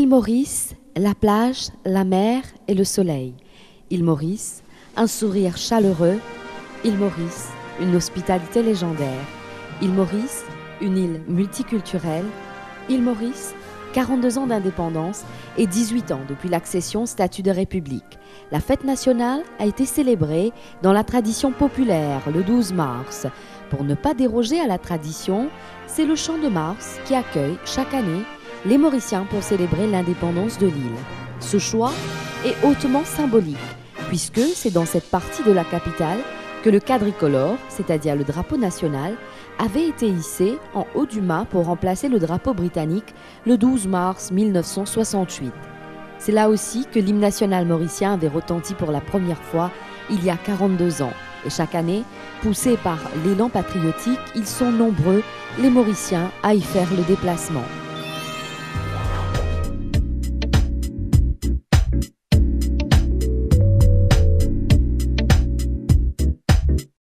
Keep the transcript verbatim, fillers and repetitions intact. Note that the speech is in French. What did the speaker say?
Maurice, la plage, la mer et le soleil. Île Maurice, un sourire chaleureux. Île Maurice, une hospitalité légendaire. Île Maurice, une île multiculturelle. Île Maurice, quarante-deux ans d'indépendance et dix-huit ans depuis l'accession au statut de République. La fête nationale a été célébrée dans la tradition populaire le douze mars. Pour ne pas déroger à la tradition, c'est le Champ de Mars qui accueille chaque année les Mauriciens pour célébrer l'indépendance de l'île. Ce choix est hautement symbolique, puisque c'est dans cette partie de la capitale que le quadricolore, c'est-à-dire le drapeau national, avait été hissé en haut du mât pour remplacer le drapeau britannique le douze mars mille neuf cent soixante-huit. C'est là aussi que l'hymne national mauricien avait retenti pour la première fois il y a quarante-deux ans. Et chaque année, poussés par l'élan patriotique, ils sont nombreux, les Mauriciens, à y faire le déplacement.